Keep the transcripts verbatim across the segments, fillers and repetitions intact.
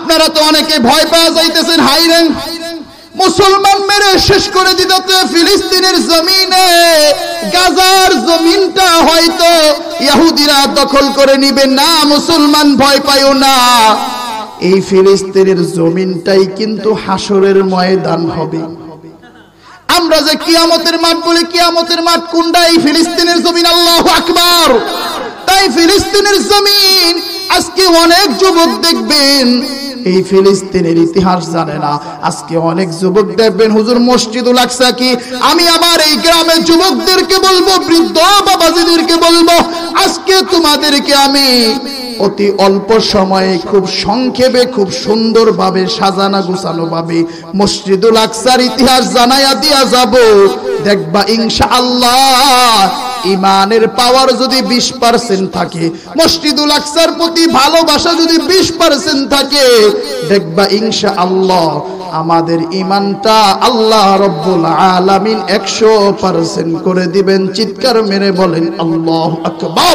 আপনারা তো অনেকে ভয় পাওয়া যাইতেছেন, হাইরে মুসলমান মেরে শেষ করে দিতে ফিলিস্তিনের জমিনে গাজার জমিনটা হয়তো ইহুদিরা দখল করে নিবে না। মুসলমান ভয় পায়ও না, এই ফিলিস্তিনের জমিনটাই কিন্তু হাসরের ময়দান হবে। আমরা যে কিয়ামতের মাঠ বলি, কিয়ামতের মাঠ কোনটা? এই ফিলিস্তিনের জমিন। আল্লাহু আকবার। তাই ফিলিস্তিনের জমিন আজকে অনেক যুবক দেখবেন এই ফিলিস্তিনের ইতিহাস জানে না। আজকে অনেক যুবক দেখবেন হুজুর মসজিদুল আকসা কি। আমি আমার এই গ্রামের যুবকদেরকে বলবো, বৃদ্ধ বাবাজিদেরকে বলবো, আজকে তোমাদেরকে আমি অতি অল্প সময়ে খুব সংক্ষেপে খুব সুন্দরভাবে সাজানো গুছানো ভাবে মসজিদুল আকসার ইতিহাস জানাইয়া দিয়া যাব। দেখবা ইনশাআল্লাহ ইমানের পাওয়ার যদি বিশ পার্সেন্ট থাকে, মসজিদুল আকসার প্রতি ভালোবাসা যদি বিশ পার্সেন্ট থাকে, দেখবা ইনশাআল্লাহ আমাদের ইমানটা আল্লাহ রব্বুল আলামিন একশো পার্সেন্ট করে দিবেন। চিৎকার মেরে বলেন আল্লাহু আকবার।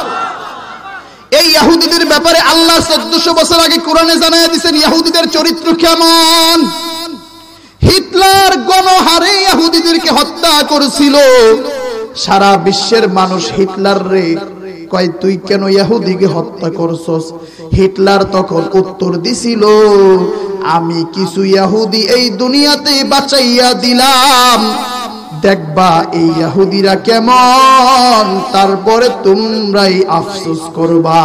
এই ইহুদিদের ব্যাপারে আল্লাহ চোদ্দশো বছর আগে কোরআনে জানাইয়া দিয়েছেন ইহুদিদের চরিত্র কেমন। হিটলার গণহারে ইহুদিদেরকে হত্যা করেছিল। সারা বিশ্বের মানুষ হিটলার রে কয় তুই কেন ইহুদিকে হত্যা করছস? হিটলার তখন উত্তর দিছিল, আমি কিছু ইহুদি এই দুনিয়াতে বাঁচাইয়া দিলাম, দেখবা এই ইহুদিরা কেমন, তারপরে তোমরাই আফসোস করবা।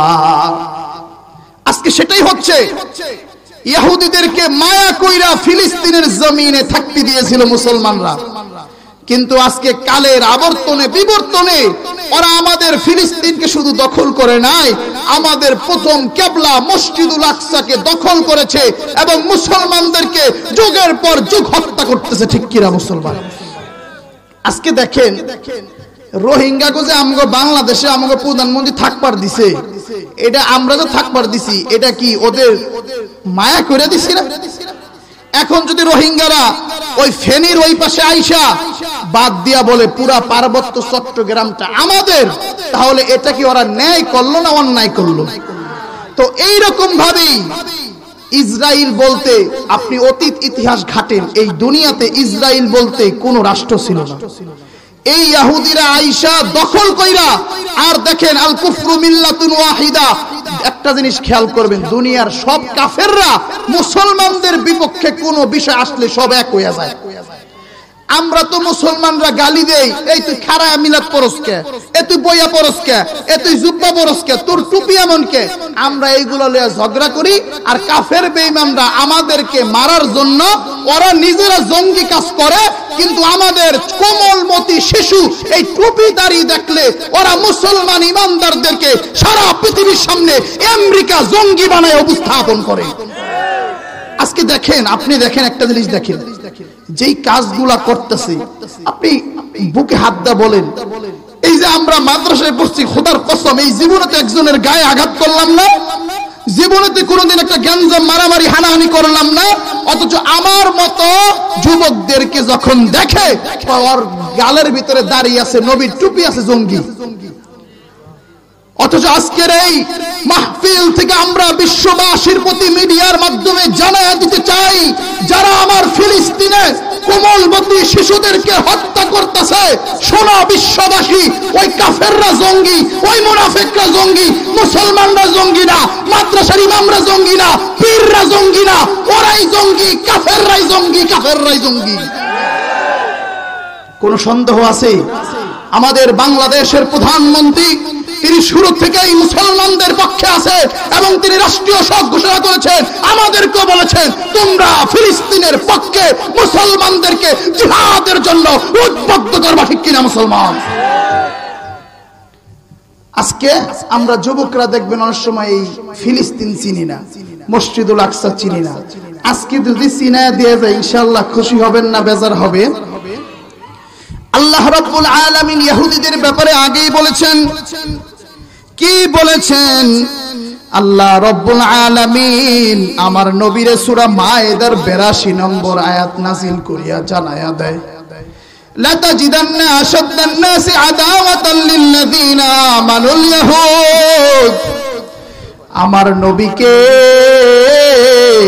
আজকে সেটাই হচ্ছে। ইহুদিদেরকে মায়া কইরা ফিলিস্তিনের জমিনে থাকতে দিয়েছিল মুসলমানরা, কিন্তু আজকে কালের আবর্তনে বিবর্তনে ওরা আমাদের ফিলিস্তিনকে শুধু দখল করে নাই, আমাদের প্রথম কিবলা মসজিদুল আকসাকে দখল করেছে এবং মুসলমানদেরকে যুগের পর যুগ হত্যা করতেছে। ঠিক কিনা মুসলমান? আজকে দেখেন রোহিঙ্গা যে আমগো বাংলাদেশে আমগো প্রধানমন্ত্রী থাকবার দিছে, এটা আমরা যে থাকবার দিছি এটা কি ওদের মায়া করে দিছি না? এখন যদি রোহিঙ্গারা ওই ফেনীর ওই পাশে আইসা বাদ দিয়া বলে পুরা পার্বত্য চট্টগ্রামটা আমাদের, তাহলে এটা কি ওরা ন্যায় করলো না অন্যায় করলো? তো এইরকম ভাবেই ইসরায়েল বলতে আপনি অতীত ইতিহাস ঘাটেন, এই দুনিয়াতে ইসরায়েল বলতে কোন রাষ্ট্র ছিল না। এই ইহুদিরা আইসা দখল কইরা, আর দেখেন আল কুফরু মিল্লাতুন ওয়াহিদা। একটা জিনিস খেয়াল করবেন, দুনিয়ার সব কাফেররা মুসলমানদের বিপক্ষে কোন বিষয় আসলে সব এক হয়ে যায়। আমরা তো মুসলমানরা গালি দেই, এই তুই খারায়া মিলাদ পরস্কে, এ তুই বইয়া পরস্কে, এ তুই জুব্বা পরস্কে, তোর টুপি এমনকে। আমরা এইগুলো লইয়া ঝগড়া করি, আর কাফের বেঈমানরা আমাদেরকে মারার জন্য ওরা নিজেরা জঙ্গি কাজ করে, কিন্তু আমাদের কোমলমতি শিশু এই টুপি দাঁড়িয়ে দেখলে ওরা মুসলমান ইমানদারদেরকে সারা পৃথিবীর সামনে আমেরিকা জঙ্গি বানায় উপস্থাপন করে। আজকে দেখেন, আপনি দেখেন একটা জিনিস দেখেন, যেই কাজগুলা করতেছে আপনি বুকে হাত দা বলেন, এই যে আমরা মাদ্রাসায় পড়ছি, খোদার কসম এই জীবনে তো একজনের গায়ে আঘাত করলাম না, জীবনেতে কোনোদিন একটা গ্যাঞ্জাম মারামারি হানাহানি করলাম না, অথচ আমার মতো যুবকদেরকে যখন দেখে ওর গালের ভিতরে দাঁড়িয়ে আছে নবীর টুপি আছে জঙ্গি। অথচ আজকের এই মাহফিল থেকে আমরা বিশ্ববাসীর প্রতি মিডিয়ার মাধ্যমে জানায়া দিতে চাই, যারা আমার ফিলিস্তিনে কোমলমতি শিশুদেরকে হত্যা করতেছে, শোনো বিশ্ববাসী, ওই কাফেররা জঙ্গি, ওই মুনাফিকরা জঙ্গি, মুসলমানরা জঙ্গি না, মাদ্রাসার ইমামরা জঙ্গি না, পীররা জঙ্গি না, ওরাই জঙ্গি, কাফেররাই জঙ্গি, কাফেররাই জঙ্গি। কোন সন্দেহ আছে? আমাদের বাংলাদেশের প্রধানমন্ত্রী তিনি শুরু থেকেই মুসলমানদের পক্ষে আছে এবং তিনি রাষ্ট্রীয় শোক ঘোষণা করেছেন, আমাদেরকে বলেছেন তোমরা ফিলিস্তিনের পক্ষে মুসলমানদেরকে জিহাদের জন্য উদ্বুদ্ধ করবা। ঠিক কিনা মুসলমান? আজকে আমরা যুবকরা দেখবেন অনেক সময় এই ফিলিস্তিন চিনি না, মসজিদুল আকসা চিনি না। আজকে যদি চিনা দিয়ে যায় ইনশাআল্লাহ খুশি হবেন না বেজার হবে? আল্লাহ রাব্বুল আলামিন ইহুদিদের ব্যাপারে আগেই বলেছেন, কি বলেছেন? আল্লাহ রাব্বুল আলামিন আমার নবীরে সূরা মায়েদার বিরাশি নম্বর আয়াত নাযিল করিয়া জানায়া দেয়, লা তাজিদান্না আশাদ্দান নাসি আদাওয়াতাল লিল্লাযিনা আমানুল ইয়াহুদ। আমার নবীকে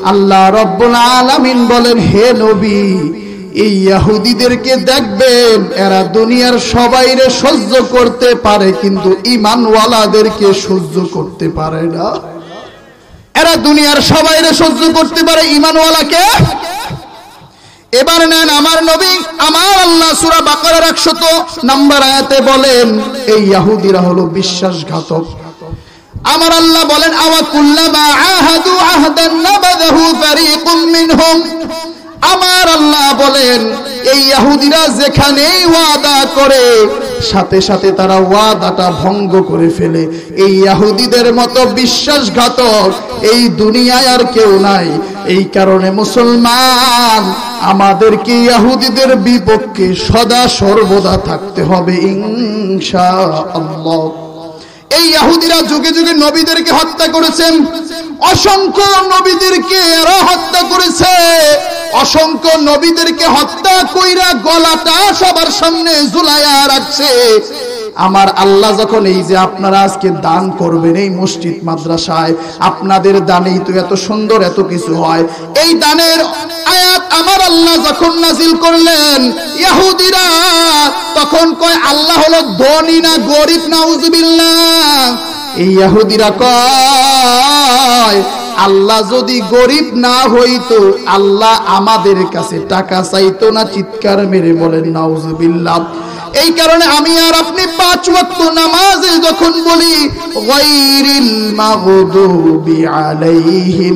আল্লাহ রাব্বুল আলামিন বলেন, হে নবী, এই ইহুদিদেরকে দেখবেন এরা দুনিয়ার সবাইরে সহ্য করতে পারে কিন্তু ঈমানওয়ালাদেরকে সহ্য করতে পারে না। এরা দুনিয়ার সবাইরে সহ্য করতে পারে, ঈমানওয়ালাকে। এবার নেন আমার নবী, আমার আল্লাহ সূরা বাকারার একশত নম্বর আয়াতে বলেন, এই ইহুদিরা হলো বিশ্বাসঘাতক। আমার আল্লাহ বলেন, আওয়া কুল্লামা আহাদু আহদান নাবাযাহু ফারীকুম মিনহুম। আমার আল্লাহ বলেন, এই ইহুদিরা যেখানেই ওয়াদা করে সাথে সাথে তারা ওয়াদাটা ভঙ্গ করে ফেলে। এই ইহুদিদের মতো বিশ্বাসঘাতক এই দুনিয়ায় আর কেউ নাই। এই কারণে মুসলমান আমাদেরকে ইহুদিদের বিপক্ষে সদা সর্বদা থাকতে হবে ইনশাআল্লাহ। এই ইহুদিরা যুগে যুগে নবীদেরকে হত্যা করেছেন, অসংখ্য নবীদেরকে এরা হত্যা করেছে। অসংখ্য নবীদেরকে হত্যা কইরা গলাটা সবার সামনে ঝুলাইয়া রাখছে। আমার আল্লাহ যখন এই যে আপনারা আজকে দান করবেন এই মসজিদ মাদ্রাসায়, আপনাদের দানেই তো এত সুন্দর এত কিছু হয়। এই দানের আয়াত আমার আল্লাহ যখন নাজিল করলেন, ইহুদিরা তখন কয় আল্লাহ হলো ধনী না গরিব, নাউজুবিল্লাহ। এই ইহুদিরা কয় আল্লাহ যদি গরিব না হইতো আল্লাহ আমাদের কাছে টাকা চাইতো না। চিৎকার মেরে বলেন নাউজুবিল্লাহ। এই কারণে আমি আর আপনি পাঁচ ওয়াক্ত নামাজে যখন বলি গায়রিল মাগদুবি আলাইহিম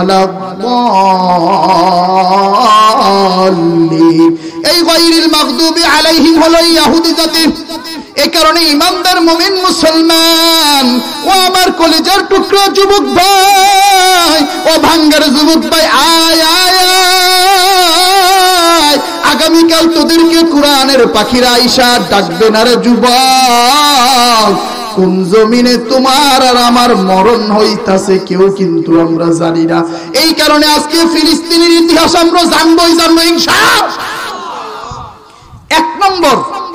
ওয়ালাদ-দাল্লিন, এই গায়রিল মাগদুবি আলাইহিম হলো ইহুদি জাতি। এই কারণে ইমানদার মুমিন মুসলমান ও আমার কলিজার টুকরা যুবক ভাই ও ভাঙ্গার যুবক ভাই, আয় আয় আয়, আগামীকাল তোদেরকে কোরআনের পাখিরা আইসা ডাকবে না রে যুবক। কোন জমিনে তোমার আর আমার মরণ হইতাছে কেউ কিন্তু আমরা জানি না। এই কারণে আজকে ফিলিস্তিনের ইতিহাস আমরা জানবই জানবো ইনশাআল্লাহ। এক নম্বর,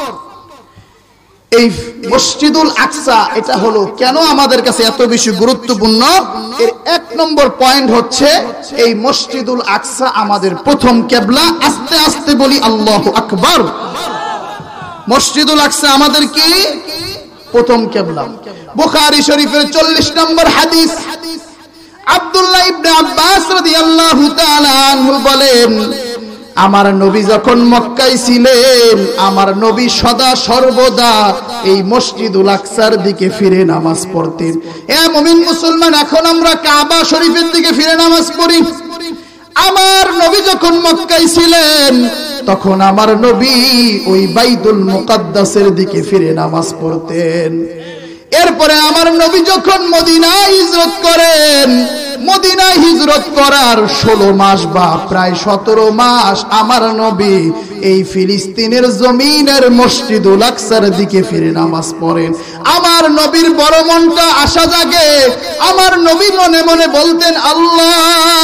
এই মসজিদুল আকসা এটা হলো কেন আমাদের কাছে এত বেশি গুরুত্বপূর্ণ, এর এক নম্বর পয়েন্ট হচ্ছে এই মসজিদুল আকসা আমাদের প্রথম কিবলা। আস্তে আস্তে বলি আল্লাহু আকবার। মসজিদুল আকসা আমাদের কি প্রথম কিবলা। বুখারী শরীফের চল্লিশ নম্বর হাদিস, আব্দুল্লাহ ইবনে আব্বাস রাদিয়াল্লাহু তাআলা আনহু বলেন, আমার নবী যখন মক্কায় ছিলেন আমার নবী সদা সর্বদা এই মসজিদুল আকসার দিকে ফিরে নামাজ পড়তেন। এ মুমিন মুসলমান, এখন আমরা কাবা শরীফের দিকে ফিরে নামাজ পড়ি। আমার নবী যখন মক্কায় ছিলেন তখন আমার নবী ওই বাইতুল মুকাদ্দাসের দিকে ফিরে নামাজ পড়তেন। এরপরে আমার নবী যখন মদিনায় হিজরত করেন, মদিনায় হিজরত করার ষোলো মাস বা প্রায় সতেরো মাস আমার নবী এই ফিলিস্তিনের জমিনের মসজিদুল আকসার দিকে ফিরে নামাজ পড়েন। আমার নবীর বড় মনটা আশা জাগে। আমার নবী মনে মনে বলতেন, আল্লাহ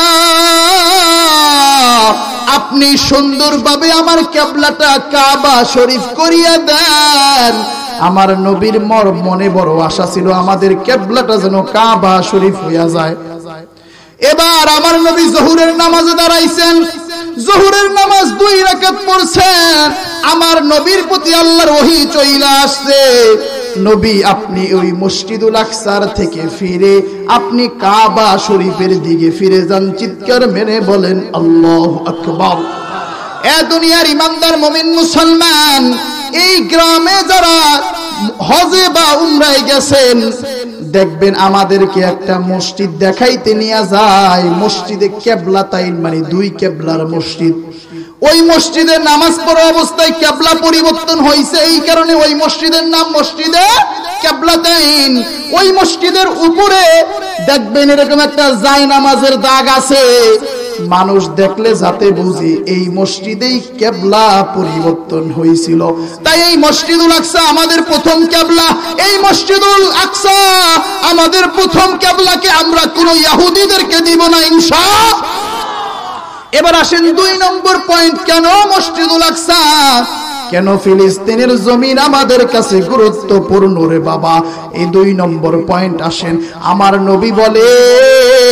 আপনি সুন্দরভাবে আমার কিবলাটা কাবা শরীফ করিয়া দেন। আমার নবীর মর মনে বড় আশা ছিল আমাদের কিবলাটা যেন কাবা শরীফ হইয়া যায়। এবার আমার নবী জোহরের নামাজে দাঁড়াইছেন, জোহরের নামাজ দুই রাকাত পড়ছেন। আমার নবীর প্রতি আল্লাহর ওহী চলে আসছে, নবী আপনি ওই মসজিদুল আকসার থেকে ফিরে আপনি কাবা শরীফের দিকে ফিরে যান। চিৎকার মেরে বলেন আল্লাহু আকবার। এ দুনিয়ার ইমানদার মুমিন মুসলমান, এই গ্রামে যারা হজে বা উমরায় গেছেন দেখবেন আমাদেরকে একটা মসজিদ দেখাইতে নিয়ে যায়, মসজিদে কিবলাতাইন মানে দুই কিবলার মসজিদ। ওই মসজিদে নামাজ পড়া অবস্থায় কিবলা পরিবর্তন হয়েছে, এই কারণে ওই মসজিদের নাম মসজিদে কিবলাতাইন। ওই মসজিদের উপরে দেখবেন এরকম একটা জায় নামাজের দাগ আছে, মানুষ দেখলে যাতে বুঝি এই মসজিদেই কিবলা পরিবর্তন হয়েছিল। তাই এই মসজিদুল আকসা আমাদের প্রথম কিবলা। এই মসজিদুল আকসা আমাদের প্রথম কিবলাকে আমরা কোন ইহুদিদেরকে দিব না ইনশাআল্লাহ। এবার আসেন দুই নম্বর পয়েন্ট, কেন মসজিদুল আকসা, কেন ফিলিস্তিনের জমিন আমাদের কাছে গুরুত্বপূর্ণ রে বাবা। এই দুই নম্বর পয়েন্ট আসেন। আমার নবী বলেন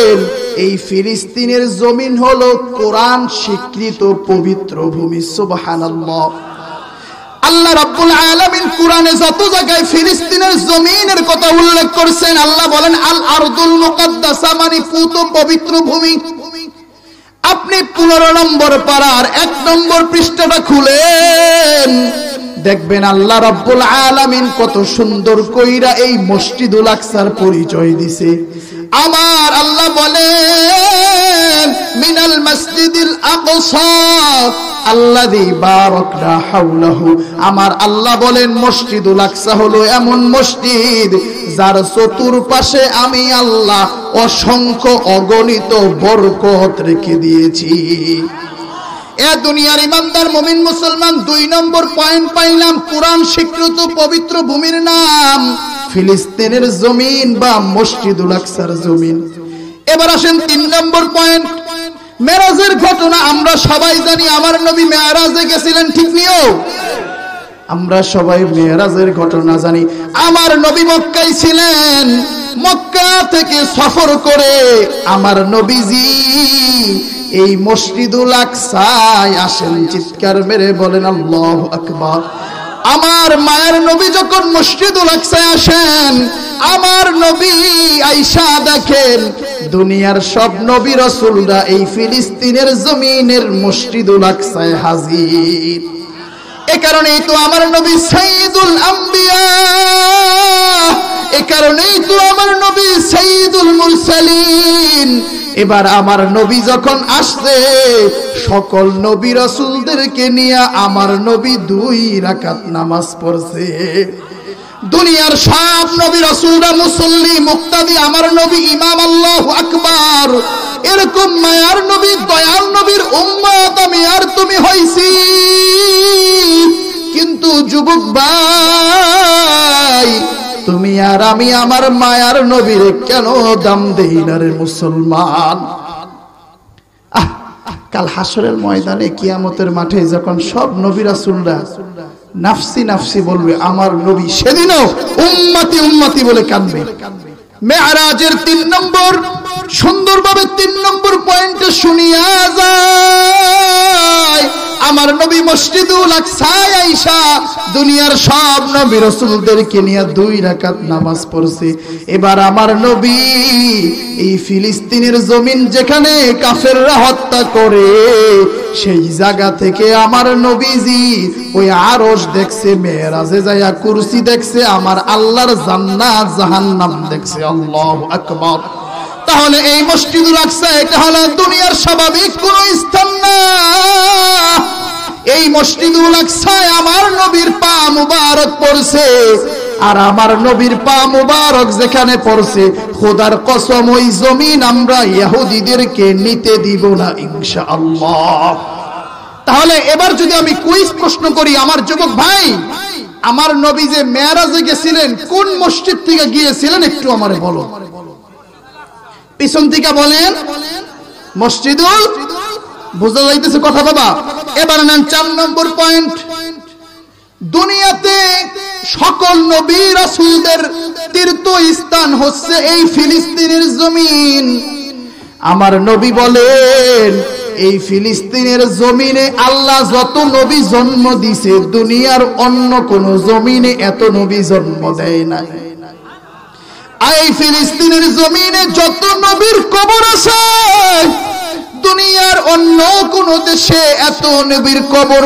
এই ফিলিস্তিনের জমিন হলো কোরআন স্বীকৃত পবিত্র ভূমি। সুবহানাল্লাহ। আল্লাহ রাব্বুল আলামিন কোরআনে যত জায়গায় ফিলিস্তিনের জমিনের কথা উল্লেখ করেছেন, আল্লাহ বলেন আল আরদুল মুকাদ্দাসা, মানে পুত পবিত্র ভূমি। আপনি পনেরো নম্বর পারার এক নম্বর পৃষ্ঠাটা খুলেন, দেখবেন আল্লাহ রাব্বুল আলামিন কত সুন্দর কইরা এই মসজিদুল আকসার পরিচয় দিছে। আমার আল্লাহ বলেন মিনাল মসজিদিল আকসা আল্লাযী বারাকনা হাওলাহু, আমার আল্লাহ বলেন মসজিদুল আকসা হলো এমন মসজিদ যার চতুর্পাশে আমি আল্লাহ অসংখ্য অগণিত বরকত রেখে দিয়েছি। এ দুনিয়ার ইমানদার মুমিন মুসলমান, দুই নম্বর পয়েন্ট পাইলাম কোরআন স্বীকৃত পবিত্র ভূমির নাম ফিলিস্তিনের জমিন বা মসজিদুল আকসার জমিন। এবার আসেন তিন নম্বর পয়েন্ট, মেরাজের ঘটনা। আমরা সবাই জানি আমার নবী মেরাজে গেছিলেন, ঠিক নিও? আমরা সবাই মেরাজের ঘটনা জানি। আমার নবী মক্কায় ছিলেন, মক্কা থেকে সফর করে আমার নবীজি এই মসজিদুল আকসায় আসেন। চিৎকার মেরে বলেন আল্লাহু আকবার। আমার মায়ের নবী যখন মসজিদুল আকসায় আসেন, আমার নবী আয়েশা দেখেন দুনিয়ার সব নবী রাসূলরা এই ফিলিস্তিনের জমিনের মসজিদুল আকসায় হাজির। এ কারণেই তো আমার নবী সাইয়্যিদুল আম্বিয়া, এ কারণেই তো আমার নবী সাইয়্যিদুল মুরসালিন। এবার আমার নবী যখন আসছে, সকল নবী রাসূলদেরকে নিয়ে আমার নবী দুই রাকাত নামাজ পড়ছে। দুনিয়ার সব নবী রাসূলরা মুসল্লি মুক্তাদি, আমার নবী ইমাম। আল্লাহু আকবার। এরকম মায়ার নবী, দয়াল নবীর উম্মত আমি আর তুমি হইছি। কিন্তু যুবক ভাই, তুমি আর আমি আমার মায়ার নবীর কেন দাম দেই না রে মুসলমান? আহ, কাল হাসরের ময়দানে কিয়ামতের মাঠে যখন সব নবী রাসূলরা নাফসি নাফসি বলবে, আমার নবী সেদিনও উম্মতি উম্মতি বলে কাঁদবে। মেরাজের তিন নম্বর সুন্দরভাবে তিন নম্বর পয়েন্টে শুনিয়া যায়, আমার নবী মসজিদুল আকসায় আয়েশা দুনিয়ার সব নবী রাসূলদেরকে নিয়ে দুই রাকাত নামাজ পড়ছে। এবার আমার নবী এই ফিলিস্তিনের জমিন যেখানে কাফেররা হত্যা করে, সেই জায়গা থেকে আমার নবীজি ওই আরশ দেখছে, মেরাজে যায়া কুরসি দেখছে, আমার আল্লাহর জান্নাত জাহান্নাম দেখছে। আল্লাহু আকবার। তাহলে এই মসজিদুল আকসা এটা হলো দুনিয়ার স্বাভাবিক কোন স্থান না। এই মসজিদুল আকসায় আমার নবীর পা মুবারক পড়ছে। আর আমার নবীর পা মুবারক যেখানে পড়ছে, খোদার কসম ওই জমিন আমরা ইহুদিদেরকে নিতে দিব না ইনশাআল্লাহ। তাহলে এবার যদি আমি কুইজ প্রশ্ন করি আমার যুবক ভাই, আমার নবী যে মেরাজে গেছিলেন কোন মসজিদ থেকে গিয়েছিলেন একটু আমারে বলো। পিছন থেকে বলেন মসজিদুল, বুঝা যাইতেছে কথা বাবা? এবার নেন চার নম্বর পয়েন্ট, দুনিয়াতে সকল নবী রাসূলদের তীর্থস্থান হচ্ছে এই ফিলিস্তিনের জমিন। আমার নবী বলেন এই ফিলিস্তিনের জমিনে আল্লাহ যত নবী জন্ম দিছে, দুনিয়ার অন্য কোন জমিনে এত নবী জন্ম দেয় না। এই ফিলিস্তিনের জমিনে যত নবীর কবর আছে, দুনিয়ার অন্য কোন দেশে এত নবীর কবর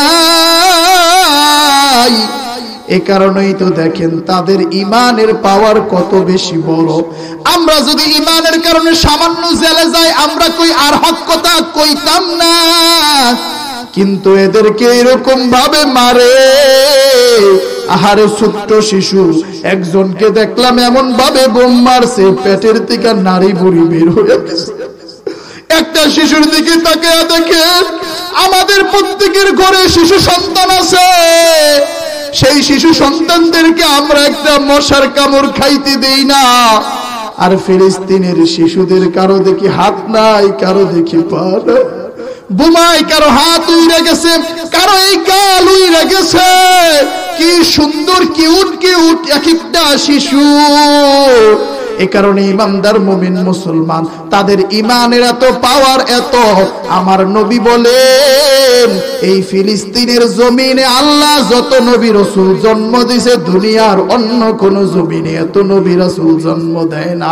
নাই। এ কারণেই তো দেখেন তাদের ইমানের পাওয়ার কত বেশি বড়। আমরা যদি ইমানের কারণে সামান্য জেলে যাই, আমরা কই আর হক কথা কইতাম না, কিন্তু এদেরকে এরকম ভাবে মারে। আহারে ছোট্ট শিশু একজনকে দেখলাম এমন ভাবে বোম মারছে, পেটের থেকে নারী বুড়ি বের হয়ে গেছে। একটা শিশুর দিকে তাকিয়ে দেখে আমাদের প্রত্যেকের ঘরে শিশু সন্তান আছে, সেই শিশু সন্তানদেরকে আমরা একটা মশার কামড় খাইতে দেই না। আর ফিলিস্তিনের শিশুদের কারো দেখি হাত নাই, কারো দেখি পা নাই, বোমায় কারো হাত উইরা গেছে, কারো এই গাল উইরা গেছে। কি সুন্দর কিউট কিউট এক একটা শিশু, এই কারণে ইমানদার মুমিন মুসলমান তাদের ইমানের এত পাওয়ার এত, আমার নবী বলেন এই ফিলিস্তিনের জমিনে আল্লাহ যত নবী রাসূল জন্ম দিয়েছে দুনিয়ার অন্য কোন জমিনে এত নবী রাসূল জন্ম দেয় না।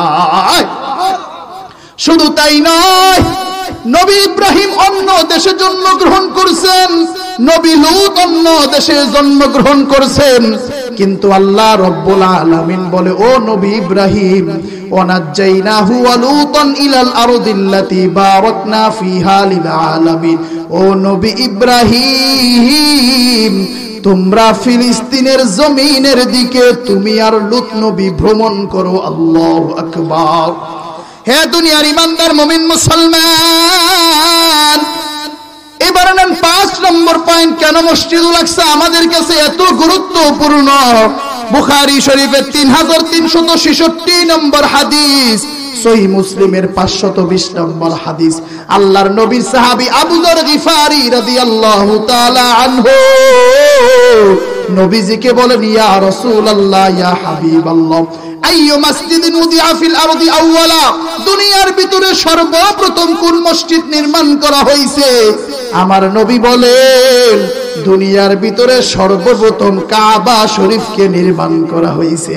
শুধু তাই নয়, নবী ইব্রাহিম অন্য দেশে জন্মগ্রহণ করেছেন, নবী লূত অন্য দেশে জন্মগ্রহণ করেছেন, কিন্তু আল্লাহ রাব্বুল আলামিন বলে ও নবী ইব্রাহিম ওয়ানাজ্জাইনাহু ওয়া লূতান ইলাল আরদিল্লাতী বারাকনা ফিহা লিল আলামিন, ও নবী ইব্রাহিম তোমরা ফিলিস্তিনের জমিনের দিকে তুমি আর লূত নবী ভ্রমণ করো। আল্লাহু আকবার। হে দুনিয়ার ইমানদার মুমিন মুসলমান, এবার নেন পাঁচ নম্বর পয়েন্ট, কেন মসজিদুল আকসা আমাদের কাছে এত গুরুত্বপূর্ণ। বুখারী শরীফের তিন হাজার তিনশত ছেষট্টি নম্বর হাদিস, সহিহ মুসলিমের পাঁচশত বিশ নম্বর হাদিস, আল্লাহর নবীর সাহাবী আবু যর গিফারি রাদিয়াল্লাহু তাআলা আনহু নবীজিকে বলেন ইয়া রাসূলুল্লাহ ইয়া হাবিবাল্লাহ আইয়ু মাসজিদিন উদিআ ফিল আরদি আউওয়ালা, দুনিয়ার ভিতরে সর্বপ্রথম কোন মসজিদ নির্মাণ করা হয়েছে? আমার নবী বলেন দুনিয়ার ভিতরে সর্বপ্রথম কাবা শরীফকে নির্মাণ করা হয়েছে।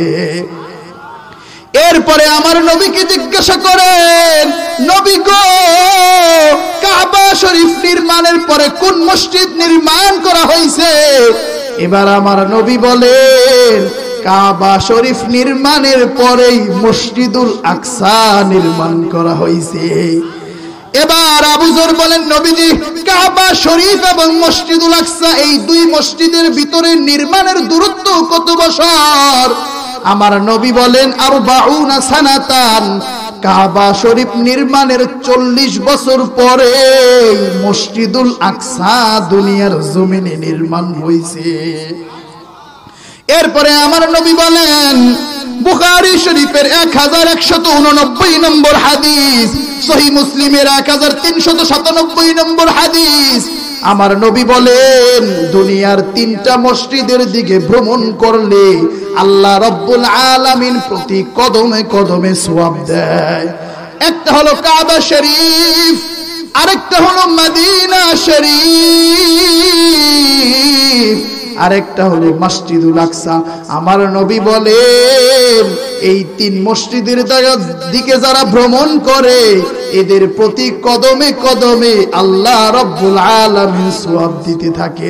এরপরে আমার নবীকে জিজ্ঞাসা করেন নবী গো কাবা শরীফ নির্মাণের পরে কোন মসজিদ নির্মাণ করা হয়েছে? এবার আমার নবী বলেন কাবা শরীফ নির্মাণের পরেই মসজিদুল আকসা নির্মাণ করা হয়েছে। এবার আবু যর বলেন নবীজি কাবা শরীফ এবং মসজিদুল আকসা এই দুই মসজিদের ভিতরে নির্মাণের দূরত্ব কত বছর? আমার নবী বলেন আরবাউনা সানাতান, কাবা শরীফ নির্মাণের চল্লিশ বছর পরে মসজিদুল আকসা দুনিয়ার জমিনে নির্মাণ হয়েছে। এরপরে আমার নবী বলেন বুখারী শরীফের এক হাজার একশত উননব্বই নম্বর হাদিস, সহিহ মুসলিমের এক হাজার তিনশত সাতানব্বই নম্বর হাদিস, আমার নবী বলেন দুনিয়ার তিনটা মসজিদের দিকে ভ্রমণ করলে আল্লাহ রাব্বুল আলামিন প্রতি কদমে কদমে সওয়াব দেয়। একটা হলো কাবা শরীফ, আরেকটা হলো মদিনা শরীফ, আরেকটা হলো মসজিদুল আকসা। আমার নবী বলেন এই তিন মসজিদের দিকে যারা ভ্রমণ করে এদের প্রতি কদমে কদমে আল্লাহ রাব্বুল আলামিন সওয়াব দিতে থাকে।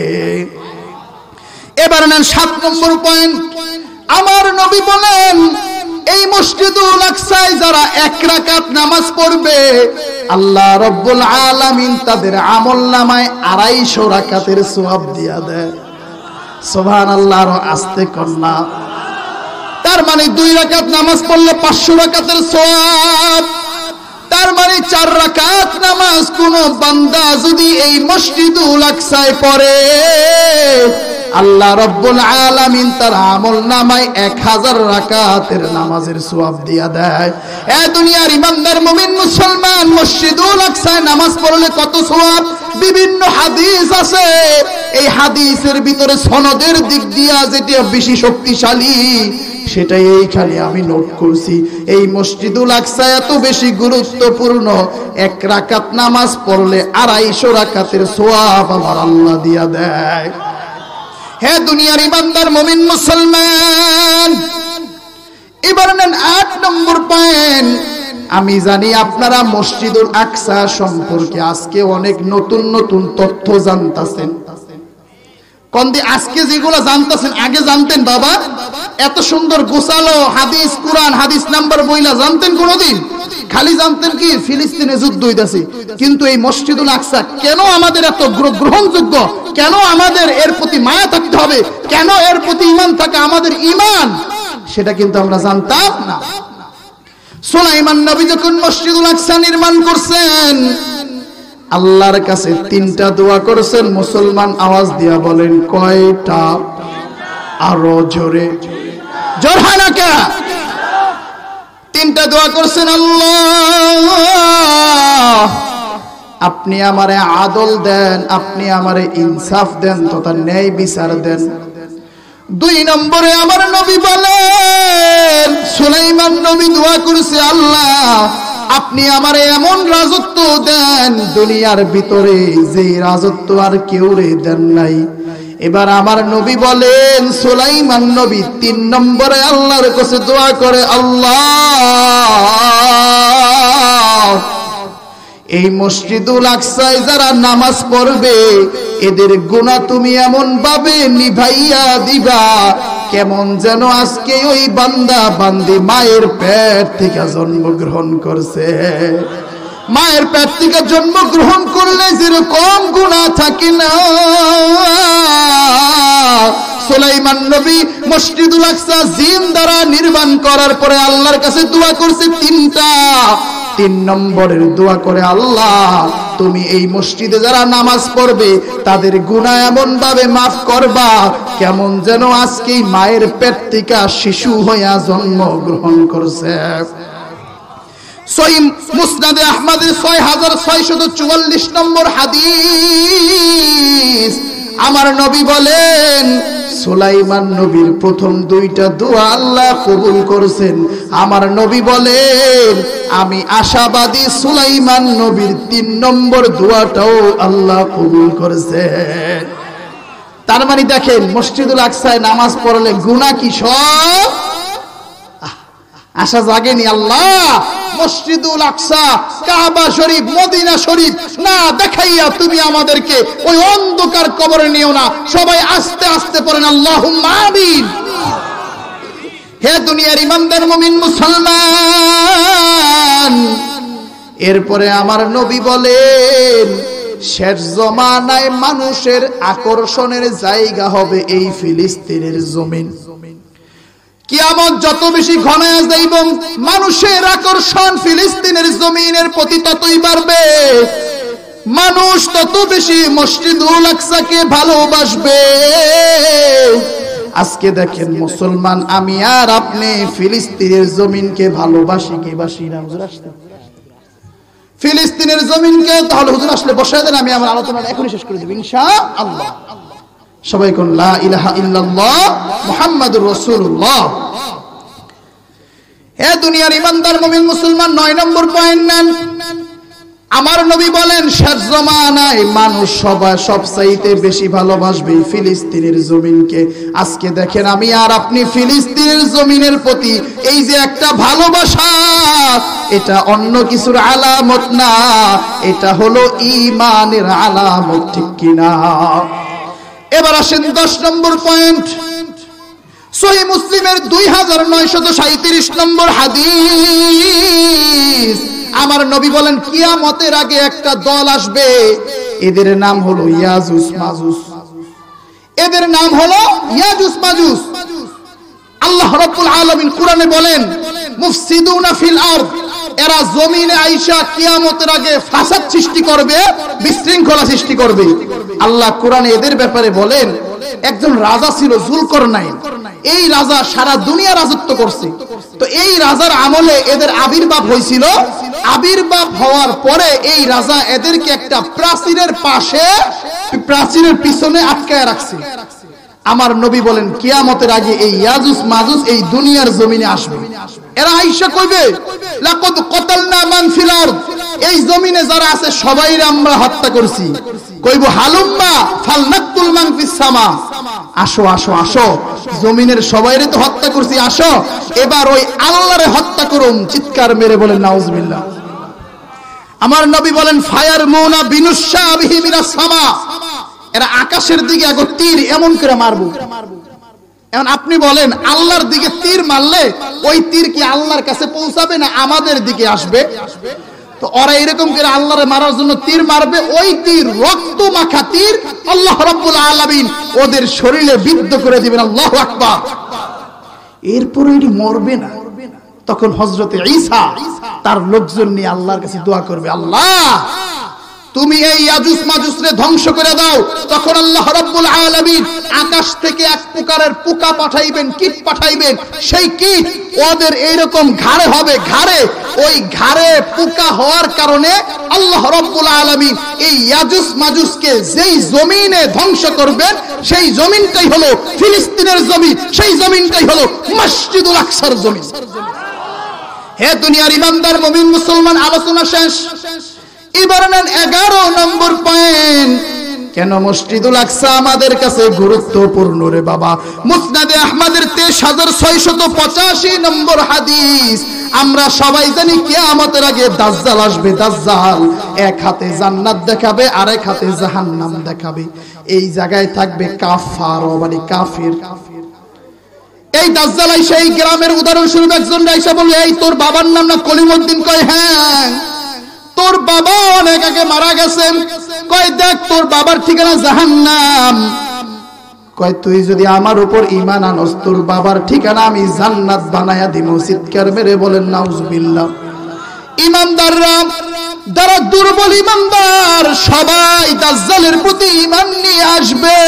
এবার নেন সাত নম্বর পয়েন্ট, আমার নবী বলেন এই মসজিদুল আকসায় যারা এক রাকাত নামাজ পড়বে আল্লাহ রাব্বুল আলামিন তাদের আমলনামায় আড়াইশো রাকাতের সওয়াব দিয়া দেয়। সুবহানাল্লাহ, আস্তে কন্যা। তার মানে দুই রাকাত নামাজ পড়লে পাঁচশো রাকাতের সওয়াব। তার মানে চার রাকাত নামাজ কোন বান্দা যদি এই মসজিদুল আকসায় পড়ে আল্লাহ রাব্বুল আলামিন তার আমলনামায় এক হাজার রাকাতের নামাজের সওয়াব দিয়া দেয়। এ দুনিয়ার ইমানদার মুমিন মুসলমান, মসজিদুল আকসায় নামাজ পড়লে কত সওয়াব বিভিন্ন হাদিস আছে। এই হাদিসের ভিতরে সনদের দিক দিয়া যেটা বেশি শক্তিশালী সেটাই এইখানে আমি নোট করছি। এই মসজিদুল আকসা এত বেশি গুরুত্বপূর্ণ, এক রাকাত নামাজ পড়লে আড়াইশো রাকাতের সওয়াব আমার আল্লাহ দিয়া দেয়। হে দুনিয়ার ইমানদার মুমিন মুসলমান, এবার নেন আট নম্বর পয়েন্ট। আমি জানি আপনারা মসজিদুল আকসা সম্পর্কে আজকে অনেক নতুন নতুন তথ্য জানতাছেন। কন্দি আজকে যেগুলো জানতাছেন আগে জানতেন বাবা? এত সুন্দর গোছালো হাদিস, কুরআন হাদিস নাম্বার বইলা জানতেন কোনদিন? খালি জানতেন কি ফিলিস্তিনে যুদ্ধ হইতাছে, কিন্তু এই মসজিদুল আকসা কেন আমাদের এত গ্রহণযোগ্য, কেন আমাদের এর প্রতি মায়া থাকতে হবে, কেন এর প্রতি ঈমান থাকা আমাদের ঈমান, সেটা কিন্তু আমরা জানতাম না। সুলাইমান নবী যখন মসজিদুল আকসা নির্মাণ করছেন আল্লাহর কাছে তিনটা দোয়া করেছেন। মুসলমান আওয়াজ দিয়া বলেন কয়টা? আরো জোরে, জোর হয় না কে? তিনটা দোয়া করছেন, আল্লাহ আপনি আমারে আদল দেন, আপনি আমারে ইনসাফ দেন তথা ন্যায় বিচার দেন। দুই নম্বরে আমার নবী বলেন, সুলাইমান নবী দোয়া করেছে, আল্লাহ আপনি আমারে এমন রাজত্ব দেন দুনিয়ার ভিতরে যে রাজত্ব আর কেউ রে দেন নাই। এবার আমার নবী বলেন, সুলাইমান নবী তিন নম্বরে আল্লাহর কাছে দোয়া করে, আল্লাহ এই মসজিদুল আকসায় যারা নামাজ পড়বে এদের গুনাহ তুমি এমন ভাবে নিভাইয়া দিবা কেমন যেন আজকে ওই বান্দা বান্দি মায়ের পেট থেকে জন্মগ্রহণ করছে। মায়ের পেট থেকে জন্মগ্রহণ করলে যেরকম গুনাহ থাকে না, সুলাইমান নবী মসজিদুল আকসা জিন দ্বারা নির্মাণ করার পরে আল্লাহর কাছে দোয়া করছে তিনটা। তিন নম্বরের দোয়া করে, আল্লাহ তুমি এই মসজিদে যারা নামাজ পড়বে তাদের গুনাহ এমন ভাবে মাফ করবা কেমন যেন আজকে মায়ের পেট থেকে শিশু হইয়া জন্মগ্রহণ করছে। সহিহ মুসনাদে আহমদের ছয় হাজার ছয়শত চুয়াল্লিশ নম্বর হাদিস। আমার নবী বলেন, সুলাইমান নবীর প্রথম দুইটা দোয়া আল্লাহ কবুল করেছেন। আমার নবী বলেন, আমি আশাবাদী সুলাইমান নবীর তিন নম্বর দোয়াটাও আল্লাহ কবুল করেছেন। তার মানে দেখেন, মসজিদুল আকসায় নামাজ পড়লে গুনাহ কি সব আশা জাগেনি? আল্লাহ মসজিদুল আকসা, কাবা শরীফ, মদিনা শরীফ না দেখাইয়া তুমি আমাদেরকে ওই অন্ধকার কবরে নিও না। সবাই আস্তে আস্তে পড়েন আল্লাহুম্মা আমিন। হে দুনিয়ার ইমানদার মুমিন মুসলমান, এরপরে আমার নবী বলেন, শেষ জমানায় মানুষের আকর্ষণের জায়গা হবে এই ফিলিস্তিনের জমিন। কিয়ামত যত বেশি ঘনায় যাইব মানুষের আকর্ষণ ফিলিস্তিনের জমিনের প্রতি ততই বাড়বে। মানুষ তত বেশি মসজিদুল আকসাকে ভালোবাসবে। আজকে দেখেন মুসলমান, আমি আর আপনি ফিলিস্তিনের জমিনকে ভালোবাসি কি বাসি না? হুজুর আসতে ফিলিস্তিনের জমিনকে তাহলে হুজুর আসলে বসায় দেন, আমি আমার আলোচনা এখনই শেষ করে দেব ইনশাআল্লাহ। সবাই কোন লা ইলাহা ইল্লাল্লাহ মুহাম্মাদুর রাসূলুল্লাহ। হে দুনিয়ার ইমানদার মুমিন মুসলমান, নয় নম্বর পয়েন্ট নেন। আমার নবী বলেন, শেষ জামানায় মানুষ সবাই সবচাইতে বেশি ভালোবাসবে ফিলিস্তিনের জমিনকে। আজকে দেখেন আমি আর আপনি ফিলিস্তিনের জমিনের প্রতি এই যে একটা ভালোবাসা, এটা অন্য কিছুর আলামত না, এটা হলো ঈমানের আলামত, ঠিক কিনা? এবার আসেন দশ নম্বর পয়েন্ট। সহিহ মুসলিমের দুই হাজার নয়শত সাঁইত্রিশ নম্বর হাদিস। আমার নবী বলেন, কিয়ামতের আগে একটা দল আসবে, এদের নাম হলো ইয়াজুজ মাজুজ। এদের নাম হলো ইয়াজুজ মাজুজ। আল্লাহ রাব্বুল আলামিন কোরআনে বলেন, মুফসিদুনা ফিল আরদ, এরা জমিনে আইসা কিয়ামতের আগে ফাসাদ সৃষ্টি করবে, বিশৃঙ্খলা সৃষ্টি করবে। আল্লাহ কোরআনে এদের ব্যাপারে বলেন, একজন রাজা ছিল যুলকরনাইন। এই রাজা সারা দুনিয়া রাজত্ব করছে। তো এই রাজার আমলে এদের আবির্ভাব হয়েছিল। আবির্ভাব হওয়ার পরে এই রাজা এদেরকে একটা প্রাচীরের পাশে, প্রাচীরের পিছনে আটকায় রাখছে। আমার নবী বলেন, কিয়ামতের আগে এই ইয়াজুজ মাজুজ এই দুনিয়ার জমিনে আসবে। এরা আইসা কইবে, লাকাদ কাতালনা মান ফিল আরদ, এই জমিনে যারা আছে সবাইরে আমরা হত্যা করছি। কইব, হালুম্মা ফালনাকতুল মান ফিস সামা, আসো আসো আসো, জমিনের সবাইরে তো হত্যা করছি, আসো এবার ওই আল্লাহরে হত্যা করুম। চিৎকার মেরে বলেন নাউজুবিল্লাহ। আমার নবী বলেন, ফায়ার মুনা বিনুশাবিহি মিনাস সামা, এরা আকাশের দিকে আগে তীর এমন করে মারবো। এখন আপনি বলেন, আল্লাহর দিকে তীর মারলে ওই তীর কি আল্লাহর কাছে পৌঁছাবে না আমাদের দিকে আসবে? তো ওরা এরকম করে আল্লাহরে মারার জন্য তীর মারবে। ওই তীর রক্ত মাখা তীর আল্লাহ রাব্বুল আলামিন ওদের শরীরে বিদ্ধ করে দিবেন। আল্লাহু আকবার। এরপরে এটি মরবে না। তখন হযরতে ঈসা তার লোকজন নিয়ে আল্লাহর কাছে দোয়া করবে, আল্লাহ তুমি এই ইয়াজুজ মাজুজরে ধ্বংস করে দাও। তখন আল্লাহ রাব্বুল আলামিন আকাশ থেকে এক প্রকারের পোকা পাঠাইবেন, কীট পাঠাইবেন। সেই কীট ওদের এইরকম ঘাড়ে হবে, ঘাড়ে ওই ঘাড়ে পোকা হওয়ার কারণে আল্লাহ রাব্বুল আলামিন এই ইয়াজুজ মাজুজকে যেই জমিনে ধ্বংস করবেন সেই জমিনটাই হলো ফিলিস্তিনের জমি, সেই জমিনটাই হলো মসজিদুল আকসার জমি। হে দুনিয়ার ইমানদার মুমিন মুসলমান, আলোচনা শেষ। এবার নেন এগারো নম্বর পয়েন্ট, কেন মসজিদুল আকসা আমাদের কাছে গুরুত্বপূর্ণ রে বাবা। মুসনাদে আহমদের তেইশ হাজার ছয়শত পঁচাশি নম্বর হাদিস। আমরা সবাই জানি কিয়ামতের আগে দাজ্জাল আসবে। দাজ্জাল এক হাতে জান্নাত দেখাবে আর এক হাতে জাহান্নাম দেখাবে। এই জায়গায় থাকবে কাফার মানে কাফির। এই দাজ্জাল আইসা এই গ্রামের উদাহরণস্বরূপ একজন আইসা বলে, এই তোর বাবার নাম না কলিমউদ্দিন? কয় হ্যাঁ। তোর বাবা অনেক আগে মারা গেছেন। কয় দেখ তোর বাবার ঠিকানা জাহান্নাম। কয় তুই যদি আমার উপর ঈমান আনস তোর বাবার ঠিকানা আমি জান্নাত বানায়া দিব। চিৎকার মেরে বলেন নাউজুবিল্লাহ। ঈমানদাররা, যারা দুর্বল ঈমানদার সবাই দাজ্জালের প্রতি ঈমান নিয়ে আসবে।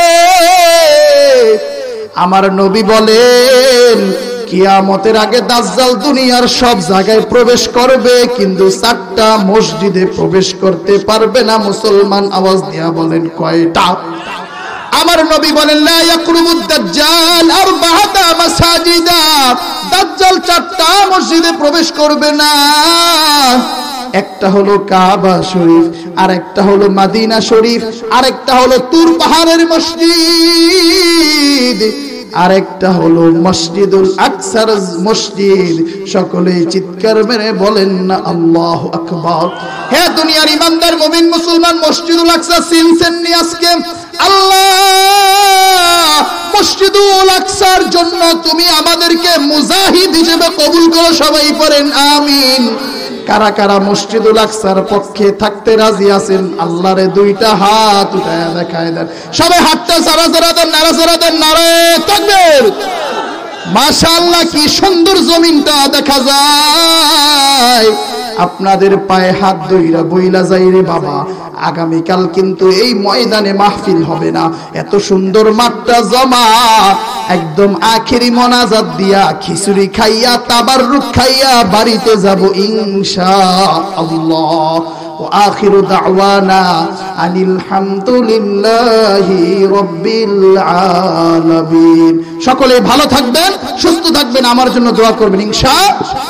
আমার নবী বলেন কিয়ামতের আগে দাজ্জাল দুনিয়ার সব জায়গায় প্রবেশ করবে, কিন্তু চারটা মসজিদে প্রবেশ করতে পারবে না। মুসলমান আওয়াজ দিয়া বলেন কয়টা? আমার নবী বলেন লা ইয়াকরুবুদ দাজ্জাল আরবাআতা মাসাজিদা। দাজ্জাল চারটা মসজিদে প্রবেশ করবে না। একটা হলো কাবা শরীফ, আর একটা হলো মদিনা শরীফ, আর একটা হলো তুর পাহাড়ের মসজিদ, আরেকটা হলো মসজিদুল আকসার মসজিদ। সকলেই চিৎকার মেরে বলেন না আল্লাহু আকবার। হে দুনিয়ার ইমানদার মুমিন মুসলমান, মসজিদুল আকসা চিনছেন নি আজকে? আল্লাহ মসজিদুল আকসার জন্য তুমি আমাদেরকে মুজাহিদ হিসেবে কবুল করো। সবাই পড়েন আমিন। কারা কারা মসজিদুল আকসার পক্ষে থাকতে রাজি আছেন? আল্লাহরে দুইটা হাত উঠায়া দেখায় দেন। সবাই হাতটা সারা সারা দেন, নাড়া সারা দেন, নারে তাকবীর। মাশাআল্লাহ, কি সুন্দর জমিনটা দেখা যায়। আপনাদের পায়ে হাত ধইরা বইলা যাই রে বাবা, আগামীকাল কিন্তু এই ময়দানে মাহফিল হবে না। এত সুন্দর মাঠটা জমা, একদম আখেরি মোনাজাত দিয়া খিচুড়ি খাইয়া তাবাররুক খাইয়া বাড়িতে যাব ইনশাআল্লাহ। ওয়া আখিরু দাওয়ানা আনিল হামদুলিল্লাহি রাব্বিল আলামিন। সকলে ভালো থাকবেন, সুস্থ থাকবেন, আমার জন্য দোয়া করবেন ইনশাআল্লাহ।